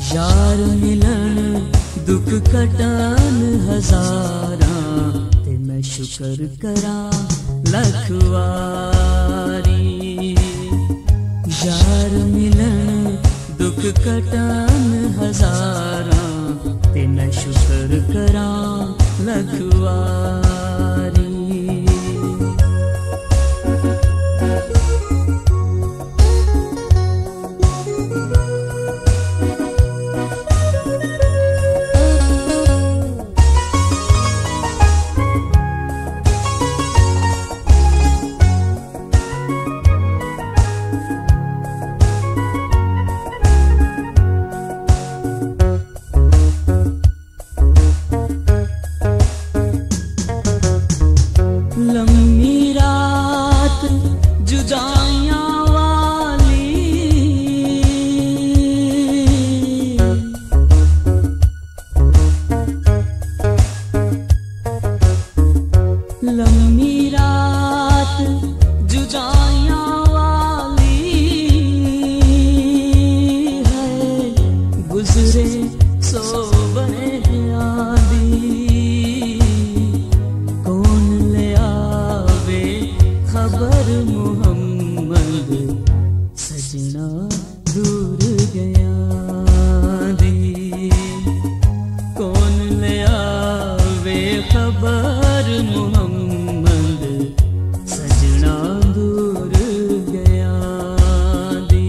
यार मिलन दुख कटन हजारा ते मैं शुक्र करा लख वारी। यार मिलन दुख कटन हजारा ते मैं शुक्र करा लख वारी। लम्बी रात जुदाइयां वाली, लम्बी रात जुदाइयां वाली है, गुजरे सो बने आदि। खबर मोहम्मद सजना दूर गया दी। कौन ले आवे खबर मोहम्मद सजना दूर गया दी।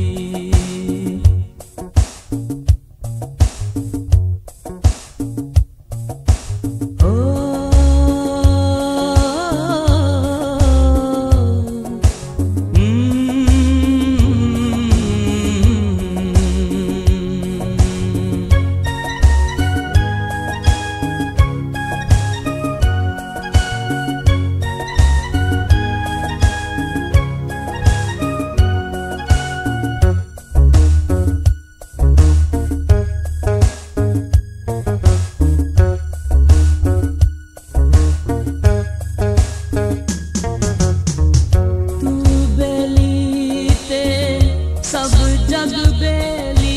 सब जग बेली,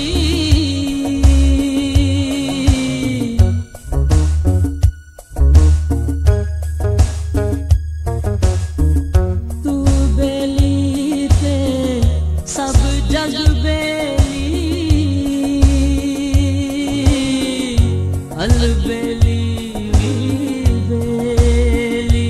तू बेली थे सब जग बेली। अलबेली बेली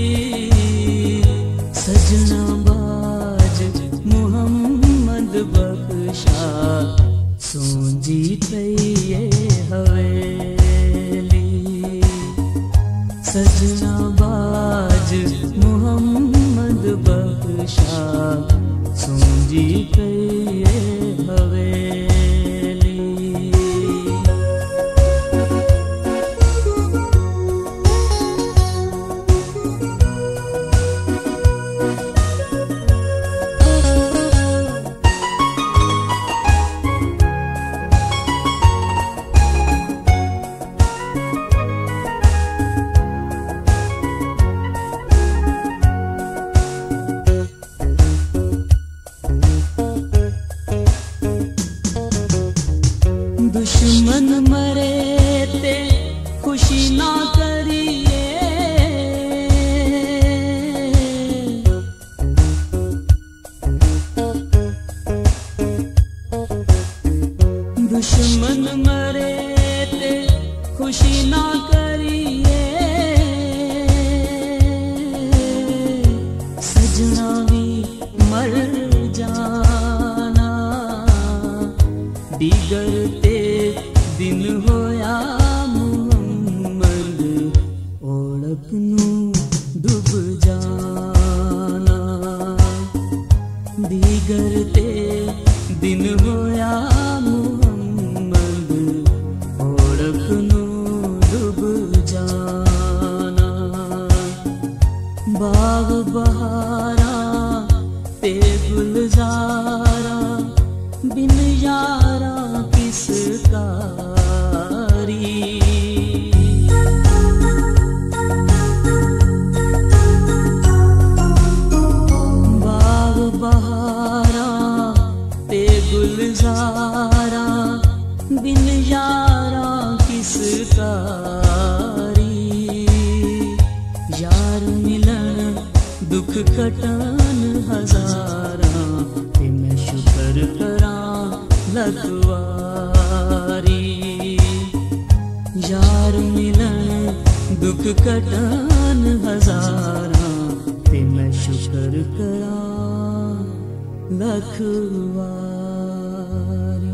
सजना बाज मोहम्मद बख्शा सूंजी ये हवेली। सजना बाज मोहम्मद बख्शा सूंजी ये हवेली। दुश्मन मरे ते खुशी ना करिए, दुश्मन मरे ते खुशी ना करिए। सजना भी मर जाना बिगड़ते दिन होया मोहम्मद ओढ़क नू डूब जाना। बिगड़ते दिन होया मोहम्मद ओढ़क नू डूब जाना। बाग बहारा ते गुलजारा बिन यारा किसका बिन या कटन हजारां ते मैं शुक्र करां लख वारी। यार मिलन दुख कटन हजारां ते मैं शुक्र करां लख वारी।